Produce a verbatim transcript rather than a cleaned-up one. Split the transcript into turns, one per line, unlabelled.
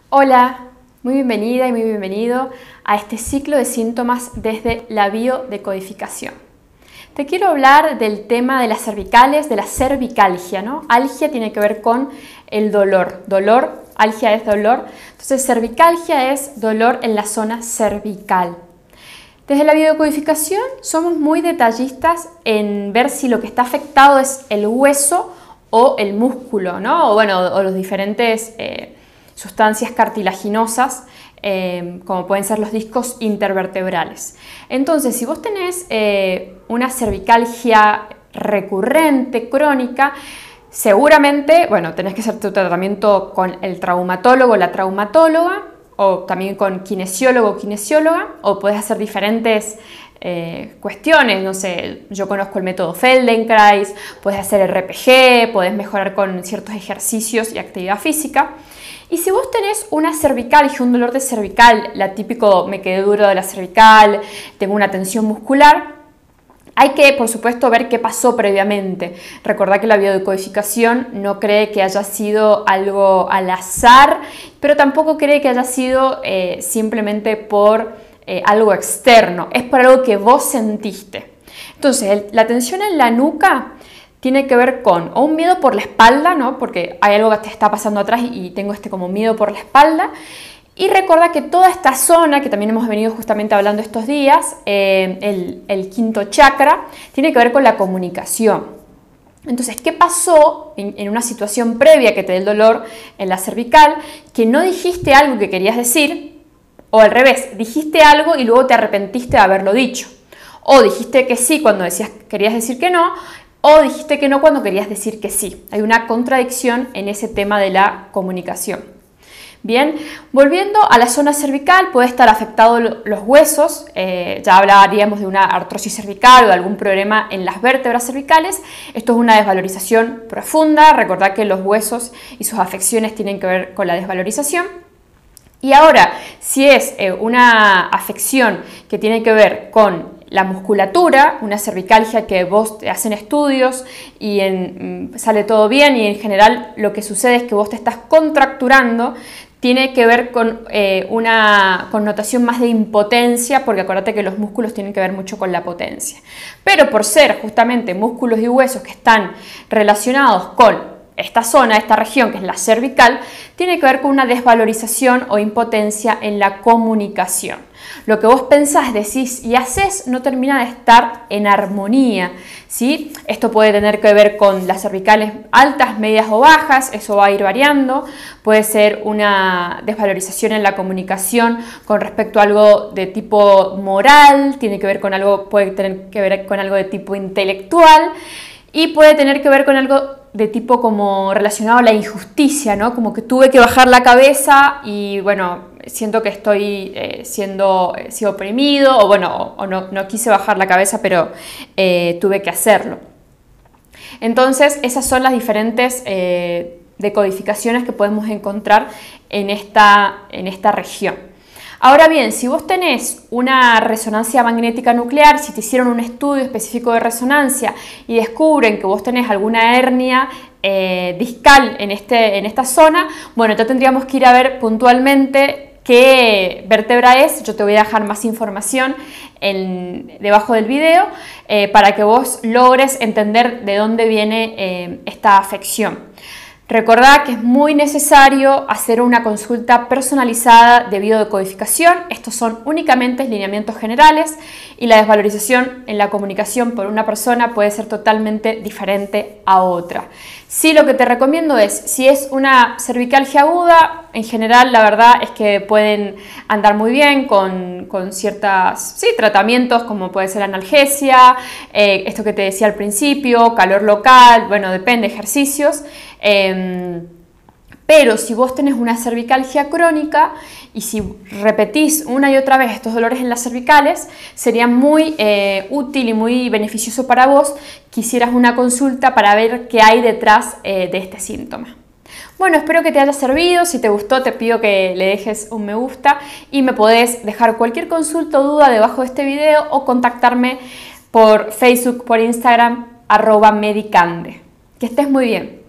Hola, muy bienvenida y muy bienvenido a este ciclo de síntomas desde la biodecodificación. Te quiero hablar del tema de las cervicales, de la cervicalgia, ¿no? Algia tiene que ver con el dolor, dolor, algia es dolor, entonces cervicalgia es dolor en la zona cervical. Desde la biodecodificación somos muy detallistas en ver si lo que está afectado es el hueso o el músculo, ¿no? O bueno, o los diferentes eh, sustancias cartilaginosas, eh, como pueden ser los discos intervertebrales. Entonces, si vos tenés eh, una cervicalgia recurrente, crónica, seguramente, bueno, tenés que hacer tu tratamiento con el traumatólogo o la traumatóloga, o también con kinesiólogo o kinesióloga, o puedes hacer diferentes eh, cuestiones, no sé, yo conozco el método Feldenkrais, puedes hacer R P G, puedes mejorar con ciertos ejercicios y actividad física. Y si vos tenés una cervicalgia, un dolor de cervical, la típico me quedé duro de la cervical, tengo una tensión muscular, hay que, por supuesto, ver qué pasó previamente. Recordá que la biodecodificación no cree que haya sido algo al azar, pero tampoco cree que haya sido eh, simplemente por eh, algo externo. Es por algo que vos sentiste. Entonces, el, la tensión en la nuca tiene que ver con o un miedo por la espalda, ¿no? Porque hay algo que te está pasando atrás y tengo este como miedo por la espalda. Y recuerda que toda esta zona, que también hemos venido justamente hablando estos días, eh, el, el quinto chakra, tiene que ver con la comunicación. Entonces, ¿qué pasó en, en una situación previa que te dé el dolor en la cervical, que no dijiste algo que querías decir, o al revés, dijiste algo y luego te arrepentiste de haberlo dicho? O dijiste que sí cuando decías, querías decir que no, o dijiste que no cuando querías decir que sí. Hay una contradicción en ese tema de la comunicación. Bien, volviendo a la zona cervical, puede estar afectado los huesos, eh, ya hablaríamos de una artrosis cervical o de algún problema en las vértebras cervicales. Esto es una desvalorización profunda, recordad que los huesos y sus afecciones tienen que ver con la desvalorización. Y ahora, si es eh, una afección que tiene que ver con la musculatura, una cervicalgia que vos te hacen estudios y en, sale todo bien y en general lo que sucede es que vos te estás contracturando, tiene que ver con eh, una connotación más de impotencia, porque acuérdate que los músculos tienen que ver mucho con la potencia. Pero por ser justamente músculos y huesos que están relacionados con esta zona, esta región que es la cervical, tiene que ver con una desvalorización o impotencia en la comunicación. Lo que vos pensás, decís y haces no termina de estar en armonía, ¿sí? Esto puede tener que ver con las cervicales altas, medias o bajas, eso va a ir variando. Puede ser una desvalorización en la comunicación con respecto a algo de tipo moral, tiene que ver con algo, puede tener que ver con algo de tipo intelectual y puede tener que ver con algo de tipo como relacionado a la injusticia, ¿no? Como que tuve que bajar la cabeza y bueno, siento que estoy eh, siendo, eh, sido oprimido o bueno, o, o no, no quise bajar la cabeza, pero eh, tuve que hacerlo. Entonces, esas son las diferentes eh, decodificaciones que podemos encontrar en esta, en esta región. Ahora bien, si vos tenés una resonancia magnética nuclear, si te hicieron un estudio específico de resonancia y descubren que vos tenés alguna hernia eh, discal en, este, en esta zona, bueno, ya tendríamos que ir a ver puntualmente qué vértebra es. Yo te voy a dejar más información en, debajo del video eh, para que vos logres entender de dónde viene eh, esta afección. Recordá que es muy necesario hacer una consulta personalizada de biodecodificación. Estos son únicamente lineamientos generales y la desvalorización en la comunicación por una persona puede ser totalmente diferente a otra. Sí, lo que te recomiendo es, si es una cervicalgia aguda, en general la verdad es que pueden andar muy bien con, con ciertos sí, tratamientos como puede ser analgesia, eh, esto que te decía al principio, calor local, bueno, depende, ejercicios. Eh, pero si vos tenés una cervicalgia crónica y si repetís una y otra vez estos dolores en las cervicales, sería muy eh, útil y muy beneficioso para vos que hicieras una consulta para ver qué hay detrás eh, de este síntoma. Bueno, espero que te haya servido. Si te gustó, te pido que le dejes un me gusta y me podés dejar cualquier consulta o duda debajo de este video o contactarme por Facebook, por Instagram, arroba medicande. Que estés muy bien.